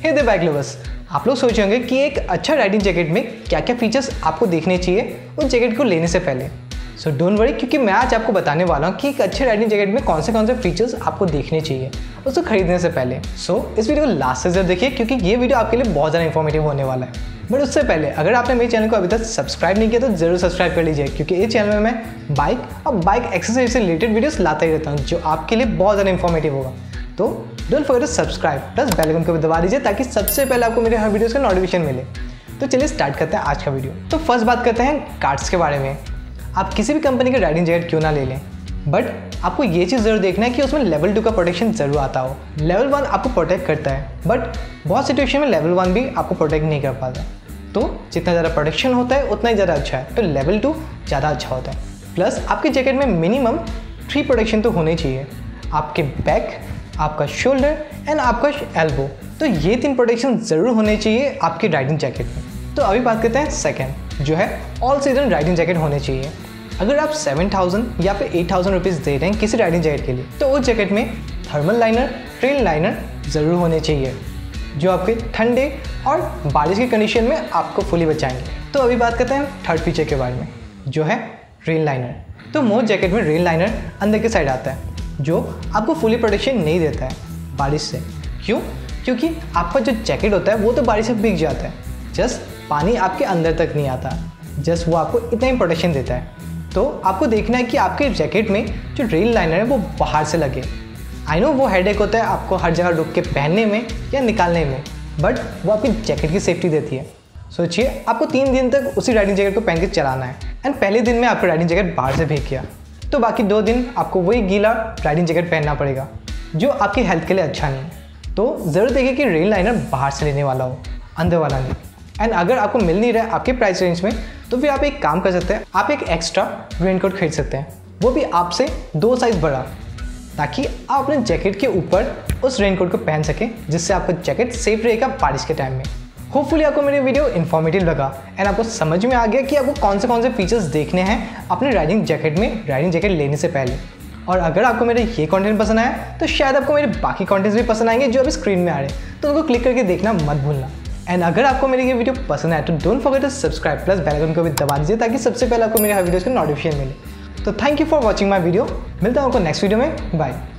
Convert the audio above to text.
Hey there bike lovers, आप लोग सोच होंगे कि एक अच्छा राइडिंग जैकेट में क्या क्या फीचर्स आपको देखने चाहिए उस जैकेट को लेने से पहले। सो डोंट वरी, क्योंकि मैं आज आपको बताने वाला हूँ कि एक अच्छे राइडिंग जैकेट में कौन से फीचर्स आपको देखने चाहिए उसको खरीदने से पहले। सो इस वीडियो को लास्ट से जरूर देखिए, क्योंकि ये वीडियो आपके लिए बहुत ज़्यादा इन्फॉर्मेटिव होने वाला है। बट उससे पहले अगर आपने मेरे चैनल को अभी तक सब्सक्राइब नहीं किया तो जरूर सब्सक्राइब कर लीजिए, क्योंकि इस चैनल में मैं बाइक और बाइक एक्सरसाइज से रिलेटेड वीडियोस लाता ही रहता हूँ जो आपके लिए बहुत ज़्यादा इन्फॉर्मेटिव होगा। तो don't forget to subscribe plus bell icon को भी दबा दीजिए ताकि सबसे पहले आपको मेरे हर वीडियोस का नोटिफिकेशन मिले। तो चलिए स्टार्ट करते हैं आज का वीडियो। तो फर्स्ट बात करते हैं कार्ड्स के बारे में। आप किसी भी कंपनी का राइडिंग जैकेट क्यों ना ले लें, बट आपको ये चीज़ ज़रूर देखना है कि उसमें लेवल 2 का प्रोटेक्शन ज़रूर आता हो। लेवल 1 आपको प्रोटेक्ट करता है, बट बहुत सिचुएशन में लेवल 1 भी आपको प्रोटेक्ट नहीं कर पाता। तो जितना ज़्यादा प्रोटेक्शन होता है उतना ही ज़्यादा अच्छा है, तो लेवल 2 ज़्यादा अच्छा होता है। प्लस आपके जैकेट में मिनिमम 3 प्रोटेक्शन तो होने चाहिए, आपके बैक, आपका शोल्डर एंड आपका एल्बो। तो ये 3 प्रोटेक्शन ज़रूर होने चाहिए आपके राइडिंग जैकेट में। तो अभी बात करते हैं सेकंड, जो है ऑल सीजन राइडिंग जैकेट होने चाहिए। अगर आप 7000 या फिर 8000 रुपीज़ दे रहे हैं किसी राइडिंग जैकेट के लिए, तो उस जैकेट में थर्मल लाइनर, ट्रेल लाइनर ज़रूर होने चाहिए जो आपके ठंडे और बारिश की कंडीशन में आपको फुली बचाएंगे। तो अभी बात करते हैं थर्ड फीचर के बारे में, जो है रेन लाइनर। तो मोस्ट जैकेट में रेन लाइनर अंदर के साइड आता है जो आपको फुली प्रोटेक्शन नहीं देता है बारिश से। क्यों? क्योंकि आपका जो जैकेट होता है वो तो बारिश से भीग जाता है, जस्ट पानी आपके अंदर तक नहीं आता, जस्ट वो आपको इतना ही प्रोटेक्शन देता है। तो आपको देखना है कि आपके जैकेट में जो रेन लाइनर है वो बाहर से लगे। आई नो वो हेडेक होता है आपको हर जगह रुक के पहनने में या निकालने में, बट वो आपकी जैकेट की सेफ्टी देती है। सोचिए आपको 3 दिन तक उसी राइडिंग जैकेट को पहन के चलाना है एंड पहले दिन में आपका राइडिंग जैकेट बाहर से भीग गया, तो बाकी 2 दिन आपको वही गीला राइडिंग जैकेट पहनना पड़ेगा, जो आपकी हेल्थ के लिए अच्छा नहीं है। तो ज़रूर देखिए कि रेन लाइनर बाहर से लेने वाला हो, अंदर वाला नहीं। एंड अगर आपको मिल नहीं रहा है आपके प्राइस रेंज में, तो फिर आप एक काम कर सकते हैं, आप एक एक्स्ट्रा रेनकोट खरीद सकते हैं, वो भी आपसे 2 साइज़ बड़ा, ताकि आप अपने जैकेट के ऊपर उस रेनकोट को पहन सकें, जिससे आपका जैकेट सेफ रहेगा बारिश के टाइम में। होपफुली आपको मेरी वीडियो इन्फॉर्मेटिव लगा एंड आपको समझ में आ गया कि आपको कौन से फीचर्स देखने हैं अपने राइडिंग जैकेट में राइडिंग जैकेट लेने से पहले। और अगर आपको मेरे ये कंटेंट पसंद आया तो शायद आपको मेरे बाकी कंटेंट्स भी पसंद आएंगे जो अभी स्क्रीन में आ रहे हैं, तो उनको क्लिक करके देखना मत भूलना। एंड अगर आपको मेरी ये वीडियो पसंद आए तो don't forget to subscribe plus bell icon को भी दबा दीजिए ताकि सबसे पहले आपको मेरे हर वीडियोस का नोटिफिकेशन मिले। तो thank you for watching my video. मिलता हूँ आपको नेक्स्ट वीडियो में। बाय।